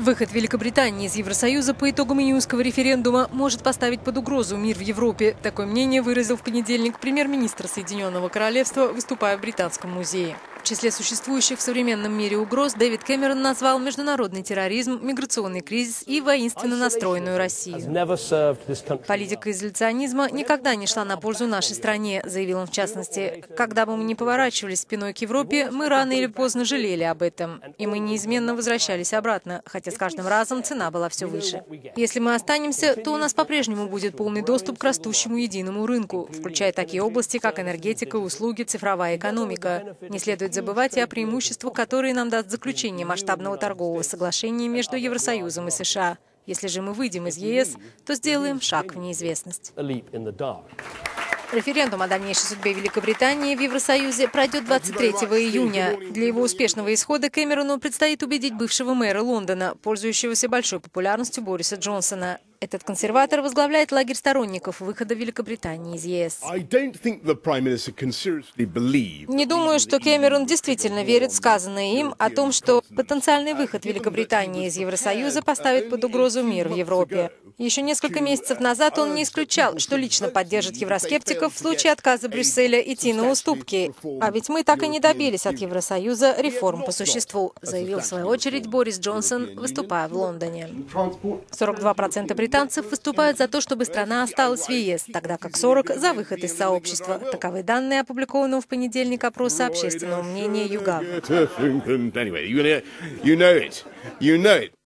Выход Великобритании из Евросоюза по итогам июньского референдума может поставить под угрозу мир в Европе. Такое мнение выразил в понедельник премьер-министр Соединенного Королевства, выступая в Британском музее. В числе существующих в современном мире угроз Дэвид Кэмерон назвал международный терроризм, миграционный кризис и воинственно настроенную Россию. Политика изоляционизма никогда не шла на пользу нашей стране, заявил он в частности. Когда бы мы ни поворачивались спиной к Европе, мы рано или поздно жалели об этом. И мы неизменно возвращались обратно, хотя с каждым разом цена была все выше. Если мы останемся, то у нас по-прежнему будет полный доступ к растущему единому рынку, включая такие области, как энергетика, услуги, цифровая экономика. Не следует забывать и о преимуществах, которые нам даст заключение масштабного торгового соглашения между Евросоюзом и США. Если же мы выйдем из ЕС, то сделаем шаг в неизвестность. Референдум о дальнейшей судьбе Великобритании в Евросоюзе пройдет 23 июня. Для его успешного исхода Кэмерону предстоит убедить бывшего мэра Лондона, пользующегося большой популярностью Бориса Джонсона. Этот консерватор возглавляет лагерь сторонников выхода Великобритании из ЕС. Не думаю, что Кэмерон действительно верит в сказанное им о том, что потенциальный выход Великобритании из Евросоюза поставит под угрозу мир в Европе. Еще несколько месяцев назад он не исключал, что лично поддержит евроскептиков в случае отказа Брюсселя идти на уступки. А ведь мы так и не добились от Евросоюза реформ по существу, заявил в свою очередь Борис Джонсон, выступая в Лондоне. 42% британцев выступают за то, чтобы страна осталась в ЕС, тогда как 40% за выход из сообщества. Таковы данные опубликованного в понедельник опроса общественного мнения YouGov.